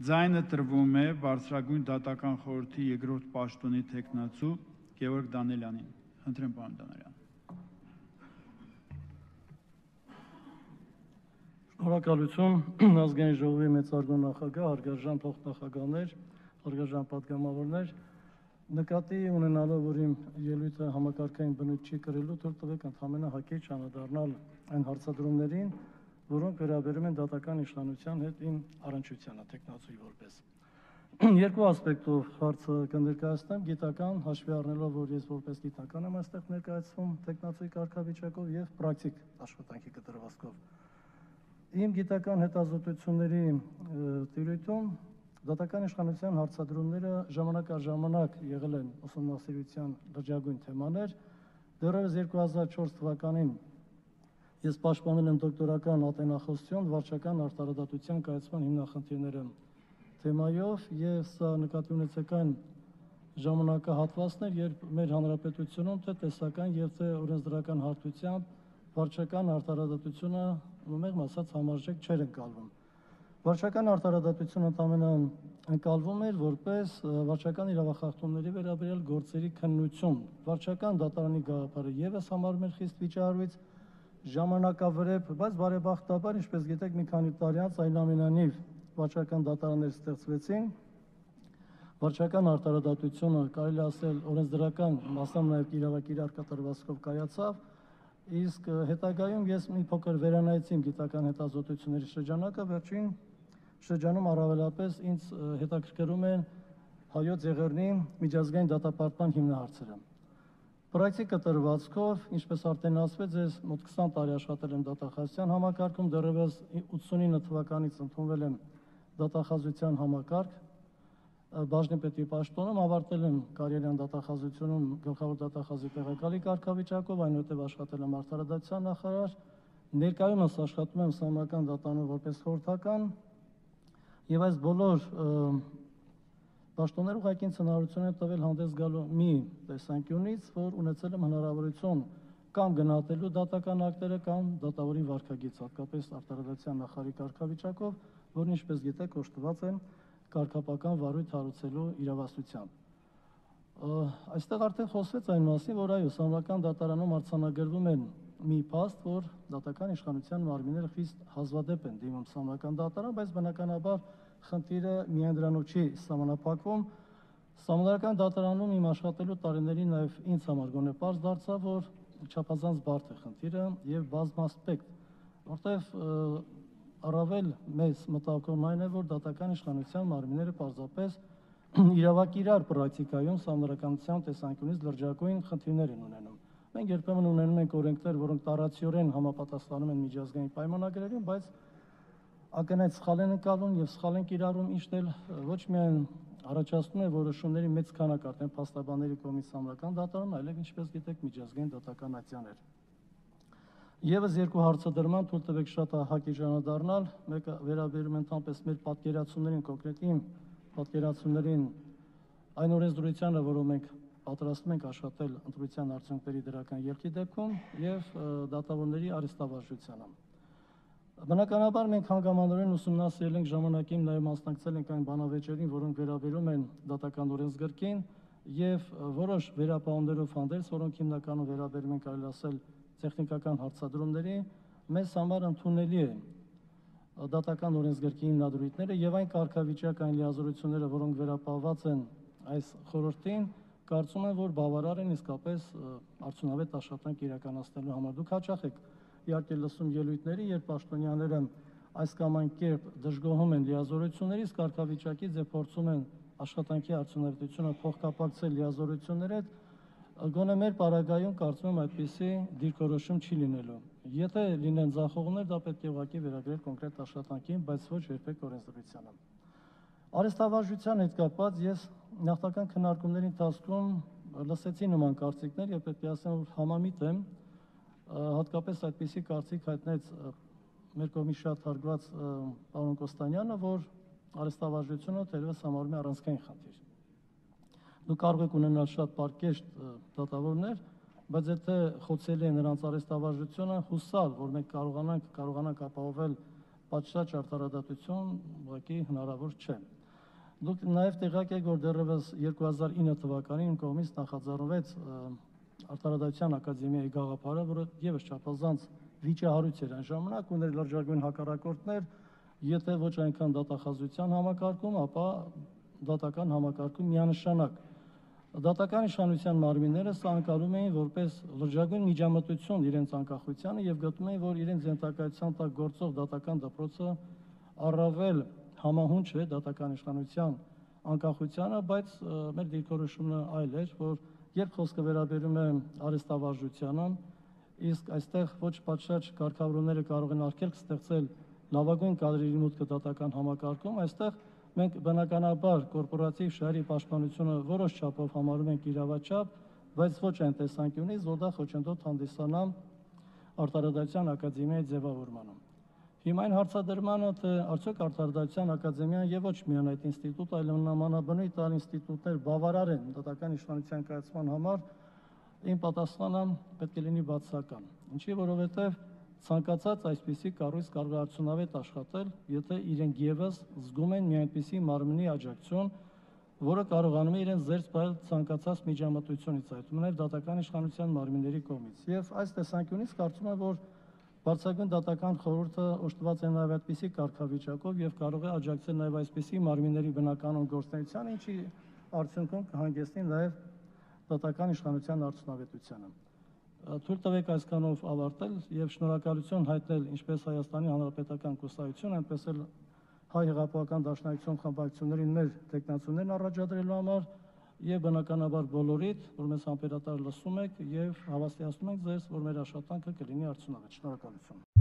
Ձայնը տրվում է բարձրագույն դատական խորհրդի երկրորդ պաշտոնի թեկնածու Գևորգ Դանելյանին։ Խնդրեմ, պարոն Դանելյան։ Շնորհակալություն ազգային ժողովի մեծարգո նախագահ, հարգարժան փոխնախագահներ, հարգարժան պատգամավորներ, նկատի ունենալով, որ իմ ելույթը համակարգային բնույթ չի կրելու, թույլ տվեք ընդհանրապես հակիրճ անդրադառնալ այն հարցադրումներին, որոնք վերաբերում են դատական իշխանության հետ իմ առնչությանը տեխնացուի որպես։ Երկու ասպեկտով հարցը կներկայացնեմ, գիտական, հաշվի առնելով, որ ես որպես գիտական եմ այստեղ ներկայացվում տեխնացուի կարգավիճակով եւ պրակտիկ աշխատանքի կտրվածքով։ Իմ գիտական հետազոտությունների տիրույթում դատական իշխանության հարցադրումները ժամանակ առ ժամանակ եղել են ուսումնասիրության լրջագույն թեմաներ։ Դեռևս 2004 թվականին ես պաշտպանել եմ դոկտորական ատենախոսություն վարչական արտարադատության կայացման հիմնախնդիրները թեմայով, եւ սա նկատի ունեցեք այն ժամանակահատվածներ, երբ մեր հանրապետությունում թե տեսական եւ թե օրենսդրական հարթությամբ վարչական արտարադատությունը մեղմ ասած համարժեք չէր ընկալվում։ Վարչական արտարադատությունը ընդամենը ընկալվում էր որպես վարչական իրավախախտումների վերաբերյալ գործերի քննություն։ Վարչական դատարանի գաղափարը եւս համարում էր խիստ վիճահարույց, ժամանակավրեպ, բայց բարեբախտաբար, ինչպես գիտեք, մի քանի տարի անց այնուամենայնիվ վարչական դատարաններ ստեղծվեցին։ Վարչական արտարադատությունը, կարելի ասել, օրենսդրական, մասամբ նաև իրավակիրառ կատարվածքով կայացավ, իսկ հետագայում ես մի փոքր վերանայեցի իմ գիտական հետազոտությունների շրջանակը, վերջին շրջանում առավելապես ինձ հետաքրքրում են հայոց եղեռնի միջազգային դատապարտման հիմնահարցերը։ Պրակտիկ կտրվածքով, ինչպես արդեն ասվեց, ես մոտ 20 տարի աշխատել եմ դատախազության համակարգում, դեռևս 89 թվականից ընդունվել եմ դատախազության համակարգ, բաժնեպետի պաշտոնում, ավարտել եմ կարիերան դատախազությունում գլխավոր դատախազի տեղակալի կարգավիճակով, այնուհետև աշխատել եմ արդարադատության նախարար, ներկայումս աշխատում եմ Սահմանադրական դատարանում որպես խորհրդական, եւ այս բոլոր պաշտոնները ուղղակի ինձ հնարավորություն են տվել հանդես գալու մի տեսանկյունից, որ ունեցել եմ հնարավորություն կամ գնահատելու դատական ակտերը կամ դատավորի վարքագիծ, հատկապես արտարադատության նախարարի կարգավիճակով, որն ինչպես գիտեք օժտված են կարգապական վարույթ հարուցելու իրավասությամբ։ Այստեղ արդեն խոսվեց այն մասին, որ այո, Սահմանադրական դատարանում արձանագրվում են մի փաստ, որ դատական իշխանության մարմինները խիստ հազվադեպ են դիմում Սահմանադրական դատարան, բայց բնականաբար խնդիրը միայն դրանով չի սահմանափակվում։ Սահմանադրական դատարանում իմ աշխատելու տարիներին նաև ինձ համար գոնե պարզ դարձավ, որ չափազանց բարդ է խնդիրը եւ բազմասպեկտ, որտեղ առավել մեծ մտահոգում այն է, որ դատական իշխանության մարմինները պարզապես իրավակիրառ պրակտիկայում սահմանադրականության տեսանկյունից լրջագույն խնդիրներ են ունենում։ Մենք երբեմն ունենում ենք օրենքներ, որոնք տարածիորեն համապատասխանում են միջազգային պայմանագրերին, բայց ակնհայտ սխալ են ընկալվում եւ սխալ են կիրառում, ինչն էլ ոչ միայն առաջացնում է որոշումների մեծ քանակ արդեն փաստաբանների կողմից Սահմանադրական դատարանում, այլև ինչպես գիտեք միջազգային դատական ակցիաներ։ Եվս երկու հարցադրման թույլ տվեք շատ հակի անդրադառնալ, մեկը վերաբերում է ընդհանրապես մեր պատկերացումներին, կոնկրետ իմ պատկերացումներին այն օրենսդրությանը, որով մենք պատրաստում ենք աշխատել ընտրության արդյունքների դրական ելքի դեպքում եւ դատավորների արհեստավարժությանը։ Բնականաբար մենք հանգամանորեն ուսումնասիրել ենք ժամանակին, նաև մասնակցել ենք այն բանավեճերին, որոնք վերաբերում են դատական օրենսգրքին եւ որոշ վերապահումներով հանդերձ, որոնք հիմնականում վերաբերում են, կարելի ասել, տեխնիկական հարցադրումների, մեզ համար ընդունելի է դատական օրենսգրքի հիմնադրույթները եւ այն կարգավիճակ, այն լիազորությունները, որոնք վերապահված են այս խորհրդին, կարծում եմ, որ բավարար են իսկապես արդյունավետ աշխատանք իրականացնելու համար։ Դուք հաճախ եք իհարկե լսում ելույթների, երբ պաշտոնյաները այս կամ այն կերպ դժգոհում են լիազորություններից, կարգավիճակից եւ փորձում են աշխատանքի արդյունավետությունը փոխկապակցել լիազորությունների հետ, գոնե մեր պարագայում կարծում եմ այդպիսի դիրքորոշում չի լինելու։ Եթե լինեն ձախողումներ, դա պետք է ուղղակի վերագրել կոնկրետ աշխատանքին, բայց ոչ երբեք օրենսդրությանը։ Արհեստավարժության հետ կապված ես նախնական քննարկումների ընթացքում լսեցի նման կարծիքներ եւ պետք է ասեմ, որ համամիտ եմ, հատկապես այդպիսի կարծիք հայտնեց մեր կողմից շատ հարգված պարոն Կոստանյանը, որ արհեստավարժությունը թերևս համարում է առանցքային խնդիր։ Դուք կարող եք ունենալ շատ պարկեշտ դատավորներ, բայց եթե խոցելի է նրանց արհեստավարժությունը, հուսալ, որ մենք կարողանանք ապահովել պատշաճ արտարադատություն ուղղակի հնարավոր չէ։ Դուք նաև տեղյակ եք, որ դեռևս 2009 թվականին իմ կողմից նախաձեռնվեց Արտարադատության ակադեմիայի գաղափարը, որը եւս չափազանց վիճահարույց էր այն ժամանակ, ուներ լրջագույն հակառակորդներ, եթե ոչ այնքան դատախազության համակարգում, ապա դատական համակարգում միանշանակ։ Դատական իշխանության մարմինները սա անցալում էին որպես լրջագույն միջամտություն իրենց անկախությանը եւ գտնում էին, որ իրենց ենթակայության տակ գործող դատական դպրոցը առավել համահունչ է դատական իշխանության անկախությանը, բայց մեր դիրքորոշումը այլ էր, որ երբ խոսքը վերաբերում է արհեստավարժությանը, իսկ այստեղ ոչ պատշաճ կարգավորումները կարող են արգելք ստեղծել լավագույն կադրերի մուտքը դատական համակարգում, այստեղ մենք բնականաբար կորպորատիվ շահերի պաշտպանությունը որոշ չափով համարում ենք իրավաչափ, բայց ոչ այն տեսանկյունից, որ դա խոչընդոտ հանդիսանա Արտարադատության ակադեմիայի ձևավորմանը։ Հիմա այն հարցադրմանը, թե արդյոք Արտարադատության ակադեմիան եւ ոչ միայն այդ ինստիտուտը, այլ նամանաբնույթ այլ ինստիտուտներ բավարար են դատական իշխանության կայացման համար, իմ պատասխանը պետք է լինի բացասական։ Ինչի, որովհետեւ ցանկացած այսպիսի կառույց կարող է արդյունավետ աշխատել, եթե իրենք եւս զգում են մի այնպիսի մարմնի աջակցություն, որը կարողանում է իրենց զերծ պահել ցանկացած միջամտությունից, այդ նաև դատական իշխանության մարմինների կողմից։ Եվ այս տեսանկյունից կարծում եմ, որ Բարձրագույն դատական խորհուրդը օժտված է նաև այդպիսի կարգավիճակով եւ կարող է աջակցել նաև այսպիսի մարմինների բնականոն գործունեությանը, ինչի արդյունքում կհանգեցնի նաև դատական իշխանության արդյունավետությանը։ Թույլ տվեք այսքանով ավարտել եւ շնորհակալություն հայտնել ինչպես Հայաստանի Հանրապետական Կուսակցություն, այնպես էլ Հայ հեղափոխական դաշնակցություն խմբակցություններին մեր տեխնացուներն առաջադրելու համար եւ բնականաբար բոլորիդ, որ մեզ համբերատար լսում եք եւ հավաստիացնում ենք ձեզ, որ մեր աշխատանքը կլինի արդյունավետ։ Շնորհակալություն։